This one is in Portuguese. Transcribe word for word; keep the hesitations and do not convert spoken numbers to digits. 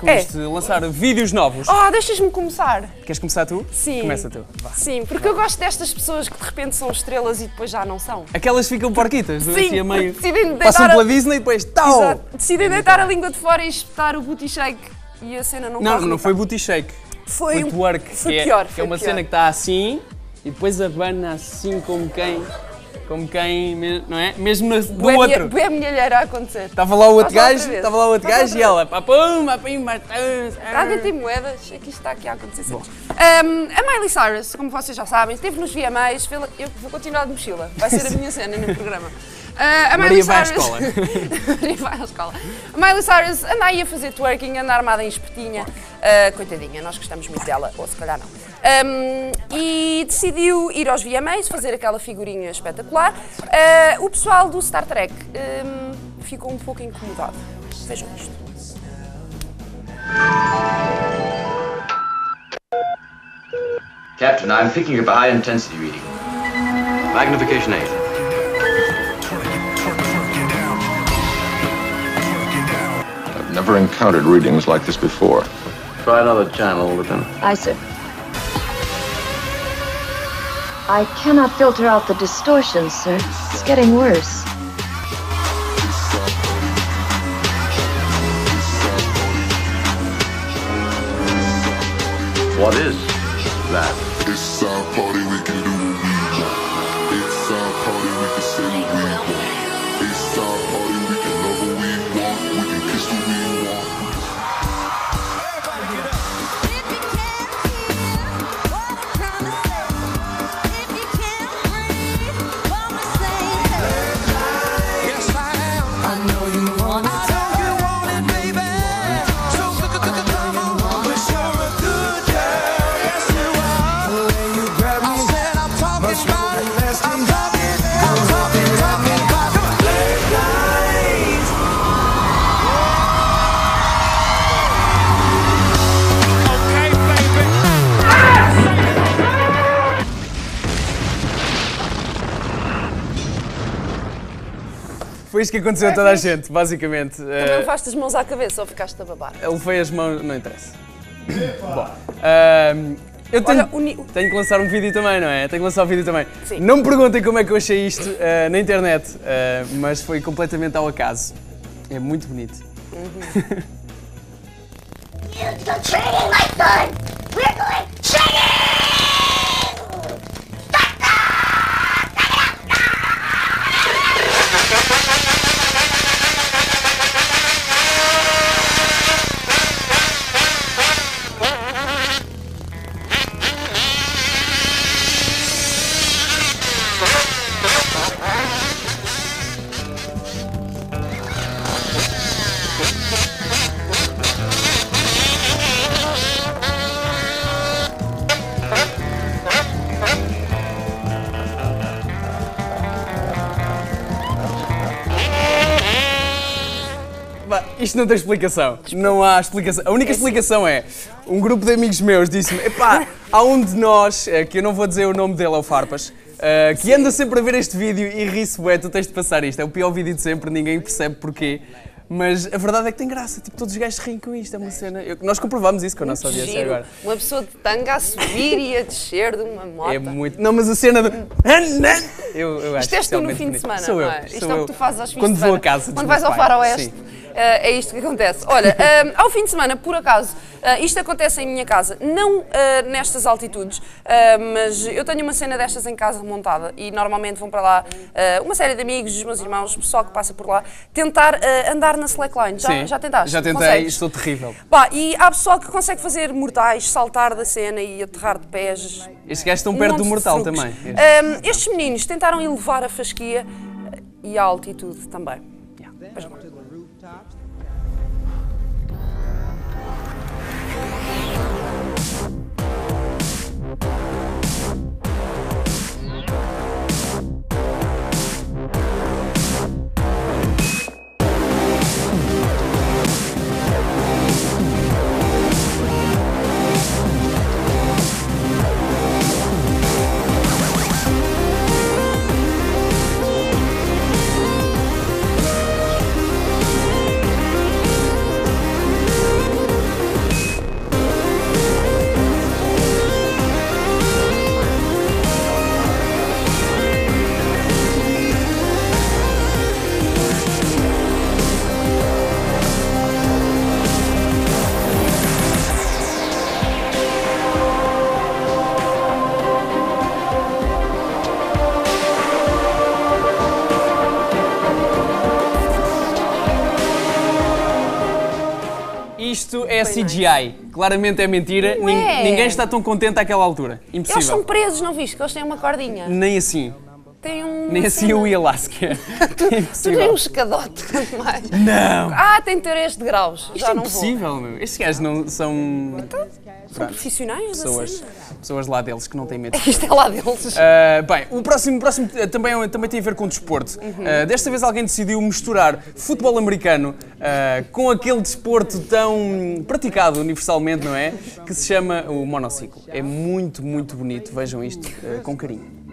foste é. lançar vídeos novos. Oh, deixas-me começar. Queres começar tu? Sim. Começa tu. Vá. Sim, porque eu gosto destas pessoas que de repente são estrelas e depois já não são. Aquelas ficam porquitas, Sim, a meio... decidem Passam deitar pela a... Disney e depois tal! Exato. Decidem deitar a língua de fora e espetar o booty shake e a cena não Não, corre. não foi booty shake. Foi, foi twerk. Foi que é, pior. que foi é uma pior. cena que está assim e depois abana assim como quem... Como quem, não é? Mesmo no, do bué outro. Bué milhalheira a acontecer. Estava lá o outro Faz lá gajo, estava lá o outro gajo e ela, papum, papum, alguém tem moedas? Aqui está aqui a acontecer. Um, a Miley Cyrus, como vocês já sabem, esteve nos V M As, eu vou continuar de mochila, vai ser a minha cena no programa. Uh, a Maria Miley vai à Cyrus... escola. Maria vai à escola. A Miley Cyrus anda aí a fazer twerking, anda armada em espetinha. Uh, coitadinha, nós gostamos muito dela, ou se calhar não. Um, e decidiu ir aos V M As, fazer aquela figurinha espetacular. Uh, o pessoal do Star Trek um, ficou um pouco incomodado. Vejam isto. Captain, I'm picking up a high intensity reading. Magnification eight. Never encountered readings like this before. Try another channel, Lieutenant. Aye, sir. I cannot filter out the distortions, sir. It's getting worse. What is that? It's our party, we can do what we want. It's our party, we can say what we want. It's our party, we can love what we want. We can kiss what we want. Foi isto que aconteceu a toda a gente, basicamente. Também levaste as mãos à cabeça ou ficaste a babar? Ele foi as mãos, não interessa. Bom, uh, eu tenho, Olha, uni... tenho que lançar um vídeo também, não é? Tenho que lançar um vídeo também. Sim. Não me perguntem como é que eu achei isto uh, na internet, uh, mas foi completamente ao acaso. É muito bonito. Uhum. You go training, my son! We're going training! Isto não tem explicação. Não há explicação. A única explicação é, um grupo de amigos meus disse-me, epá, há um de nós, que eu não vou dizer o nome dele, é o Farpas, uh, que anda sempre a ver este vídeo e ri-se, ué, tu tens de passar isto. É o pior vídeo de sempre, ninguém percebe porquê. Mas a verdade é que tem graça, tipo, todos os gajos riem com isto, é uma cena... Eu, nós comprovamos isso com a nossa audiência Giro. agora. Uma pessoa de tanga a subir e a descer de uma moto. É muito... Não, mas a cena do... Eu, eu acho Isto és tu no fim bonito. de semana, Sou eu, não é? Isto sou é o eu. que tu fazes aos fins Quando de semana. vou a casa dos Quando meus vais ao pais, faroeste, sim. uh, é isto que acontece. Olha, uh, ao fim de semana, por acaso, uh, isto acontece em minha casa, não uh, nestas altitudes, uh, mas eu tenho uma cena destas em casa montada e normalmente vão para lá uh, uma série de amigos, os meus irmãos, o pessoal que passa por lá, tentar uh, andar na slackline. Já, Sim, já tentaste? já tentei, Consegues? estou terrível. Pá, e há pessoal que consegue fazer mortais, saltar da cena e aterrar de pés. Estes gajos estão Um perto monte do de mortal truques. também. Um, estes meninos tentaram elevar a fasquia e a altitude também. Yeah. Vejam lá. isto é C G I. Claramente é mentira. Não Nin- é. Ninguém está tão contente àquela altura. Impossível. Eles são presos, não viste? Que eles têm uma cordinha. Nem assim. Tem um. Nem assim eu ia lá sequer. Tu tens Impossível. um escadote, quanto mais. Não! Ah, tem três de graus. Isto Já é não vou. impossível, meu. Estes gajos não são. São profissionais da Pessoas, cena. pessoas lá deles que não têm medo. Isto é lá deles. Uh, bem, o próximo, próximo uh, também, é- também tem a ver com desporto. Uh, desta vez alguém decidiu misturar futebol americano uh, com aquele desporto tão praticado universalmente, não é? Que se chama o monociclo. É muito, muito bonito. Vejam isto uh, com carinho.